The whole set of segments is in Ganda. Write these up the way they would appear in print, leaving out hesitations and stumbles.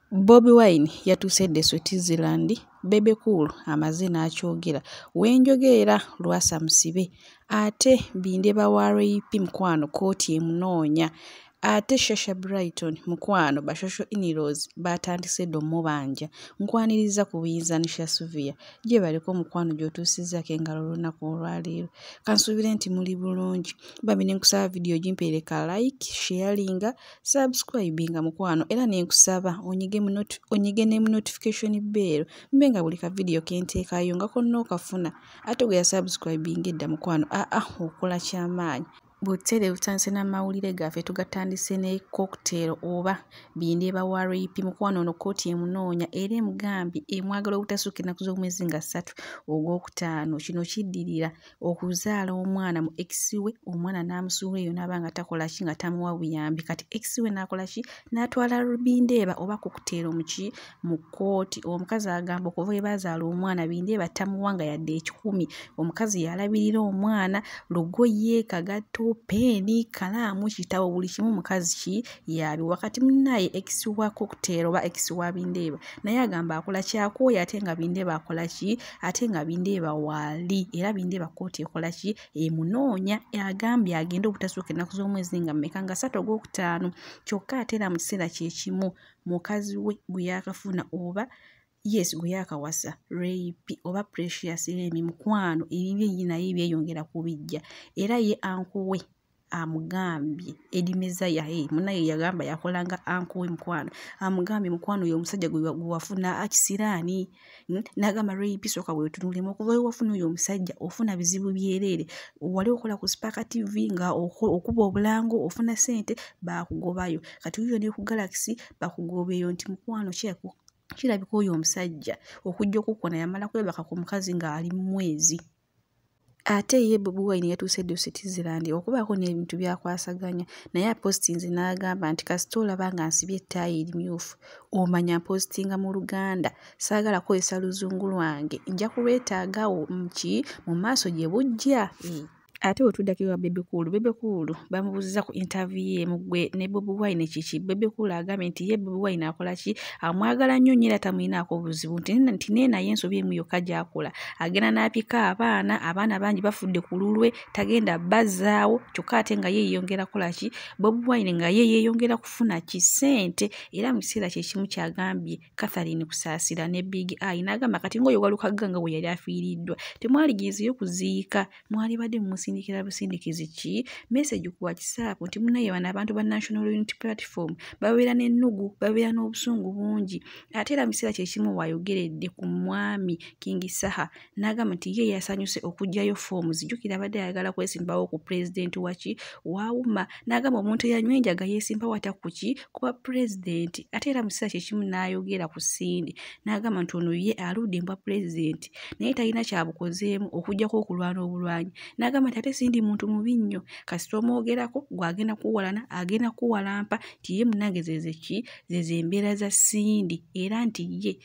Bobi Wine yatuusedde Switzerland, bebe cool amaze n'akyogera. Wenjogerera Lwasa musibe. Ate Bideeba wa RP mukwano kooti emunoonya. Ate Shasha Brighton mukwano bashosho inirozi batandise domubanja. Nkwaniriza ku buyinzanisha Suvia. Gye baliko mukwano gy'otuusizzaako engalo olunaku olwaleero. Kansuubire nti muli bulungi. Bambi ne nkusaba video gimpeereka like, sharinga, subscribinga mukwano era ne nkusaba onyige ne notification bell mbe nga buli ka video ke nteekayo nga konna okafuna. Ate gwe yasubscribinga edda mukwano okola ky'amaanyi. Butere butandise n'amawulire gaffe tugatandise ne cocktail oba Bideeba wa RP mukwano ono kooti emunoonya era emugambye emwagala obutasukka ennaku z'omwezi nga 3 ogwokutaano. Kino kiddirira okuzaala omwana mu ex we, omwana n'amusuula eyo n'abanga takola ki nga tamuwa buyambi. Kati ex we n'akola ki n'atwala Bideeba oba cocktail mu kooti. Omukazi agamba okuva we bazaala omwana Bideeba tamuwa nga yadde 10. Omukazi yalabirira omwana lugoye, kagatto, peeni, kalaamu, kitabo, buli kimu mukazi yabi. Wakati munnaye ex wa cocktail oba ex wa Bideeba naye agamba akola kyakooya ate nga Bideeba akola ki ate nga Bideeba waali era Bideeba kooti ekola ki emunoonya. Agambye agenda obutasukka ennaku z'omwezi nga mmeka nga 3 ogwokutaano. Kyokka ate era mu kiseera kye kimu mukazi we gwe yakafuna oba gwe yakawasa RP oba Precious Remi mukwano ebibi naye byeyongera kubijja era ye ankuwe amugambye edimezaya munaye yagamba yakolanga ankuwe mukwano amugambye mukwano oyo omusajja gwe wafuna akisiraani n'agamba RP soka bwe tunulemu okuva we wafuna oyo omusajja ofuna bizibu byerere wali okola ku Spark TV nga okuba obulango ofuna sente bakugobayo kati uyo ne ku Galaxy bakugobeyo nti mukwano kirabika oyo omusajja okujja okukona yamala kwebaka ku mukazi nga ali mu mwezi. Ate ye Bobi Wine yatuusedde Switzerland okubaako n'ebintu byakwasaganya naye apostinze n'agamba nti kasita olaba nga nsibye ettaayi erimyufu omanya mpostinga mu Luganda saagala kwesa luzungu lwange nja kulwetaagawo mu maaso gye bujja. Ate otuddako ewa bebe cool bamubuuziza ku interview ye mugwe ne Bobi Wine kiki. Bebe cool agambye nti ye Bobi Wine akola ki amwagala nnyo era tamuyinaako buzibu nti nee naye ensobi emu yokka gy'akola agenda n'apika abaana bangi bafudde ku lulwe tagenda bazaawo kyokka ate nga ye yeeyongera kola ki Bobi Wine nga ye yeeyongera kufuna kisente era mu kiseera kye kimu kyagambye Catherine Kusaasira ne Big Eye n'agamba kati ng'oyo Walukagga we yali afiiriddwa temwaligizeyo kuziika mwali badde musindikira busindikizi ki message ku WhatsApp nti munaye bano abantu ba National Unity Platform babeera n'ennugu babeera n'obusungu bungi. Ate era mu kiseera kye kimu wayogeredde ku mwami King Saha n'agamba nti ye yasanyuse okugyayo forms jjukira abadde ayagala kwesimbawo ku president wa UMA n'agamba omuntu eyanywa enjaga yeesimbawo ata kuki kuba president. Ate era mu kiseera kye kimu n'ayogera ku Sindi n'agamba nti ono ye aludde mbwa president naye talina kyabukozeemu okuggyako okulwana obulwanyi n'agamba nti ate Sindi muntu mubi nnyo kasita omwogerako gw'agenda kuwalana agenda kuwalampa nti ye munange zeze embeera za Sindi era nti ye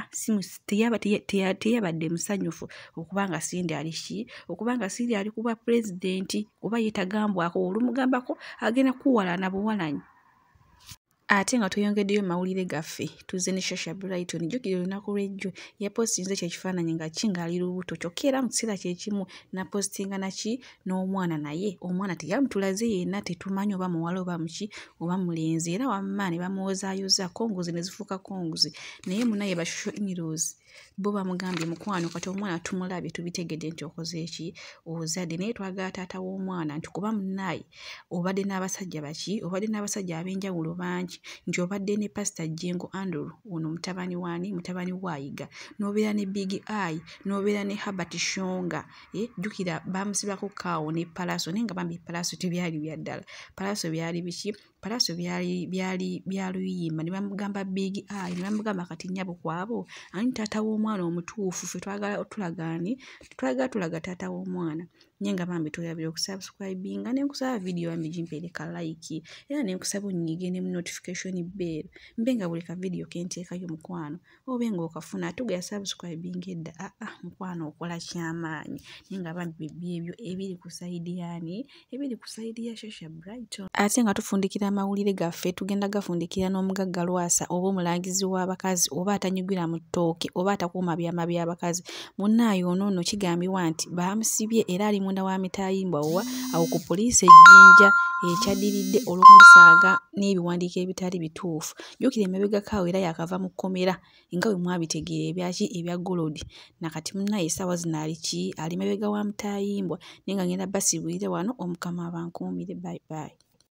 teyabadde musanyufu okubanga Sindi ali ki okubanga Sindi ali kuba president oba yetagambwako olumugambako agenda kuwalana buwalanyi. Ate nga tweyongeddeyo mawulire gaffe tuze ne Shasha Brighton jjukira olunaku lw'ejjo yapostinze kyekifaananyi nga kingali lubuto kyokka era mu kiseera kye kimu napostinga naki n'omwana naye omwana teyamutulaze yenna tetumanyi oba muwala oba muki oba mulenzi era wamma ne bamuwozaayoza konguzi ne zifuuka konguzi naye munaye bashosho inirozi bo bamugambye mukwano kati omwana tumulabye tubitegedde nti okoze eki ozadde naye twagala taata w'omwana nti kuba munnaye obadde n'abasajja baki obadde n'abasajja ab'enjawulo bangi nti obadde ne Pastor Jengo Andrew ono mutabani waayiga n'obeera ne Big Eye n'obeera ne Herbert Shonga jjukira bamusibako kaawo ne Palaso naye nga bambi Palaso tebyali bya ddala Palaso byali biki Palaso byali luyimba ne bamugamba Big Eye ne bamugamba kati nnyabo kwabo ani taata w'omwana omutuufu ffe twagala tulaga taata w'omwana naye nga bambi tuyabire okusubscribinga ne nkusaba video bambi gimpeereka like era ne nkusaba onyige ne notification bell mbe nga buli ka video ke nteekayo mukwano obe ng'okafuna ate gwe yasubscribinga edda mukwano okola ky'amaanyi naye nga bambi byebyo ebiri ku sayidi ya Shasha Brighton. Ate nga tufundikira amawulire gaffe tugenda gafundikira n'omugagga Lwasa oba omulangizi w'abakazi oba atanyugira mu ttooke oba atakuuma byama by'abakazi. Munnaayo ono kigambibwa nti baamusibye era ali munda wa Mitayimbwa wa awo ku poliisi ejjinja ekyaddiridde olw'okumusaaga n'ebiwandiiko ebitali bituufu. Jjukira emabegako awo era yakava mu kkomera nga bwe mwabitegeera ebya Golodi. Nakati munnaayo essaawa zino ali mabega wa Mitayimbwa naye nga ngenda basibulire wano Omukama abankuumire. Bye bye.